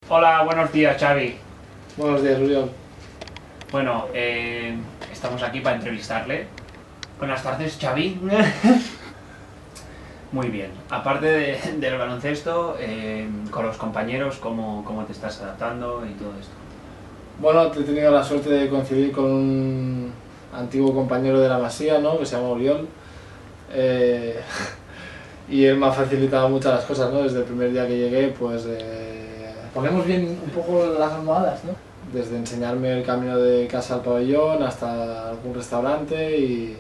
Hola, buenos días, Xavi. Buenos días, Uriol. Bueno, estamos aquí para entrevistarle. Buenas tardes, Xavi. Muy bien. Aparte del baloncesto, con los compañeros, ¿cómo te estás adaptando y todo esto? Bueno, he tenido la suerte de coincidir con un antiguo compañero de la Masía, ¿no? Que se llama Uriol. Eh, y él me ha facilitado muchas las cosas, ¿no? Desde el primer día que llegué, pues ponemos bien un poco las almohadas, ¿no? Desde enseñarme el camino de casa al pabellón hasta algún restaurante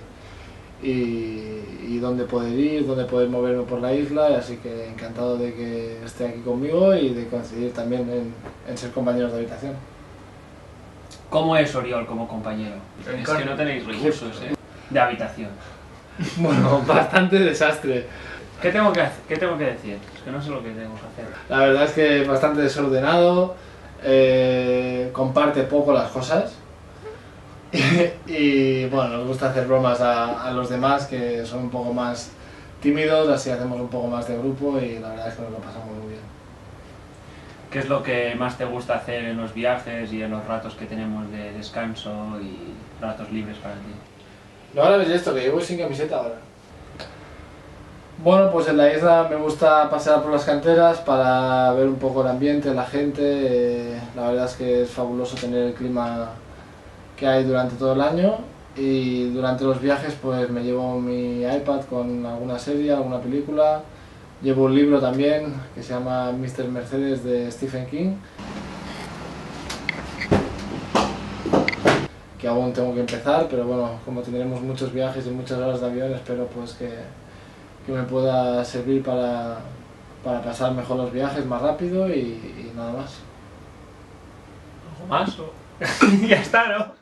y dónde poder ir, dónde poder moverme por la isla, y así que encantado de que esté aquí conmigo y de coincidir también en ser compañeros de habitación. ¿Cómo es Oriol como compañero? Es que no tenéis recursos, de habitación. Bueno, bastante desastre. ¿Qué tengo que decir? Es que no sé lo que tengo que hacer. La verdad es que es bastante desordenado, comparte poco las cosas y bueno, nos gusta hacer bromas a los demás que son un poco más tímidos, así hacemos un poco más de grupo y la verdad es que nos lo pasamos muy bien. ¿Qué es lo que más te gusta hacer en los viajes y en los ratos que tenemos de descanso y ratos libres para ti? No, ahora ves esto, que llevo sin camiseta ahora. Bueno, pues en la isla me gusta pasear por las canteras para ver un poco el ambiente, la gente. La verdad es que es fabuloso tener el clima que hay durante todo el año y durante los viajes pues me llevo mi iPad con alguna serie, alguna película. Llevo un libro también que se llama Mr. Mercedes de Stephen King, que aún tengo que empezar, pero bueno, como tendremos muchos viajes y muchas horas de avión, espero pues que me pueda servir para pasar mejor los viajes más rápido y nada más. ¿Algo más? Ya está, ¿no?